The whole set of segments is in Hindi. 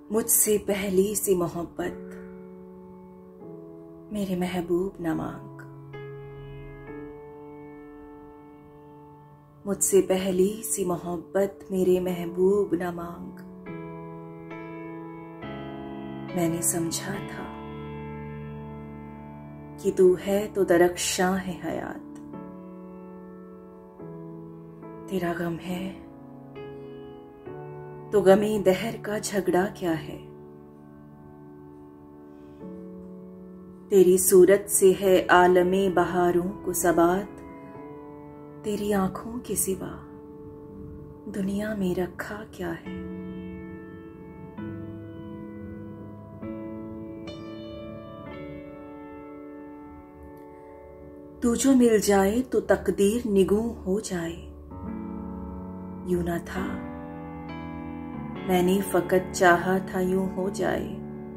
मुझसे पहली सी मोहब्बत मेरे महबूब न मांग। मुझसे पहली सी मोहब्बत मेरे महबूब न मांग। मैंने समझा था कि तू है तो दरख्शां है हयात। तेरा गम है तो गमी दहर का झगड़ा क्या है। तेरी सूरत से है आलमे बहारों को सबात। तेरी आंखों के सिवा दुनिया में रखा क्या है। तू जो मिल जाए तो तकदीर निगूं हो जाए। यूं ना था, मैंने फकत चाहा था यूं हो जाए।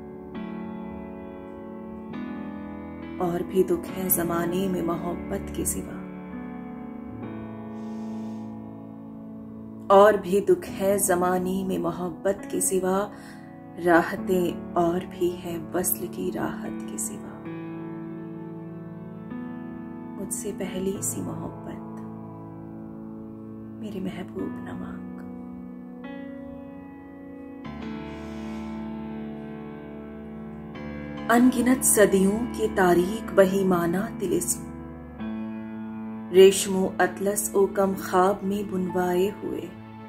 और भी दुख है जमाने में मोहब्बत के सिवा। और भी दुख है जमाने में मोहब्बत के सिवा। राहतें और भी है वस्ल की राहत के सिवा। मुझसे पहली सी मोहब्बत मेरे महबूब न मांग। अनगिनत सदियों की तारीख वही माना तिलिस्म। रेशमो अतलस ओ कम ख्वाब में बुनवाए हुए।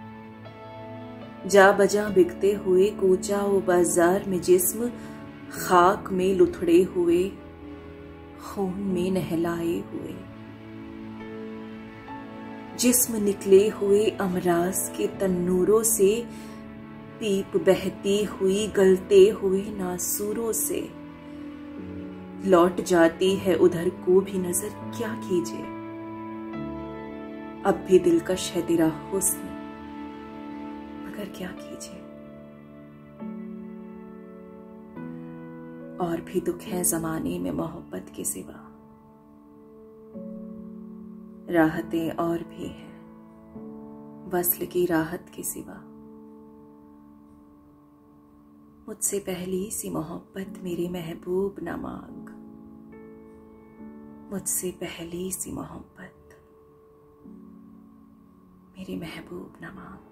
जा बजा बिकते हुए कूचा ओ बाजार में जिस्म। खाक में लुथड़े हुए, खून में नहलाए हुए। जिस्म निकले हुए अमराज के तन्नूरों से। पीप बहती हुई गलते हुए नासूरों से। लौट जाती है उधर को भी नजर क्या कीजिए। अब भी दिलकश है तेरा हुस्न मगर क्या कीजिए। और भी दुख है जमाने में मोहब्बत के सिवा। राहतें और भी हैं वस्ल की राहत के सिवा। मुझसे पहली सी मोहब्बत मेरे महबूब न मांग। मुझसे पहली सी मोहब्बत मेरे महबूब न मांग।